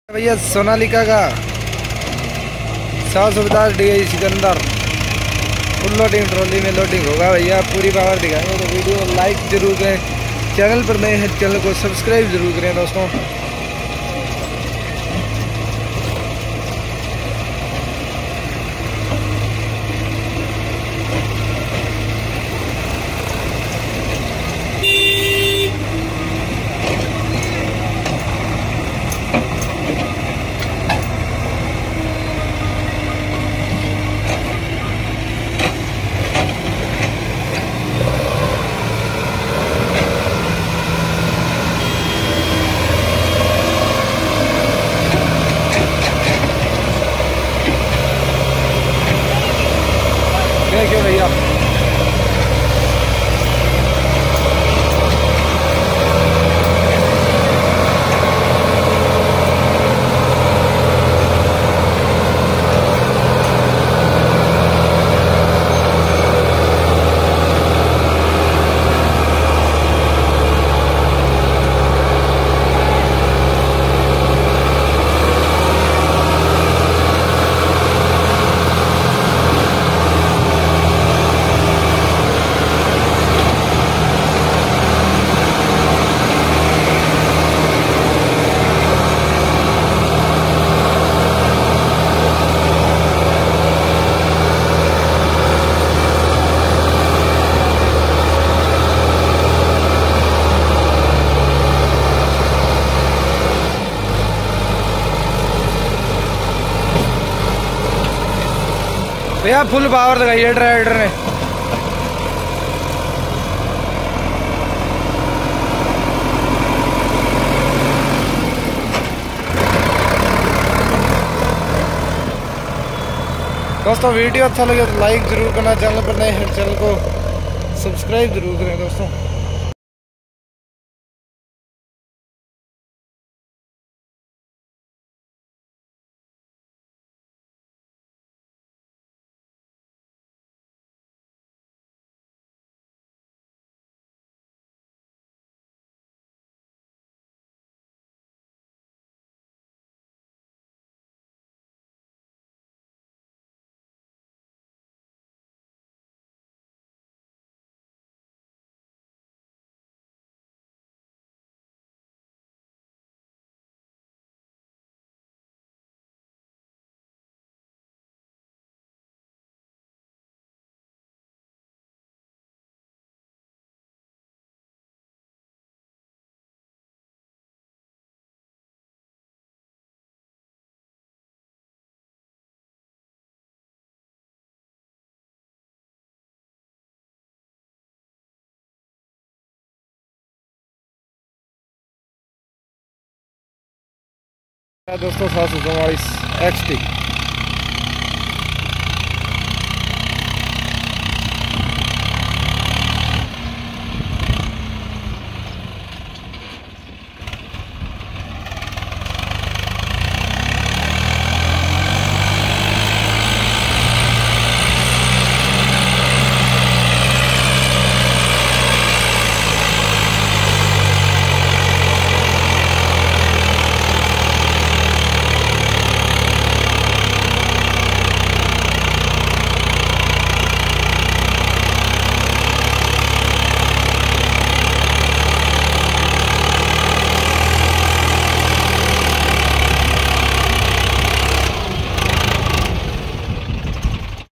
भैया सोनालिका का 150 DI Sikander full loading trolley में लोडिंग होगा भैया। पूरी पावर दिखाएंगे तो वीडियो लाइक जरूर करें। चैनल पर नए हैं चैनल को सब्सक्राइब जरूर करें दोस्तों। देखिए भैया भैया फुल पावर लगाइए ट्रैक्टर ने। दोस्तों वीडियो अच्छा लगे तो लाइक जरूर करना, चैनल पर नए हैं चैनल को सब्सक्राइब जरूर करें दोस्तों। दोस्तों 744 XT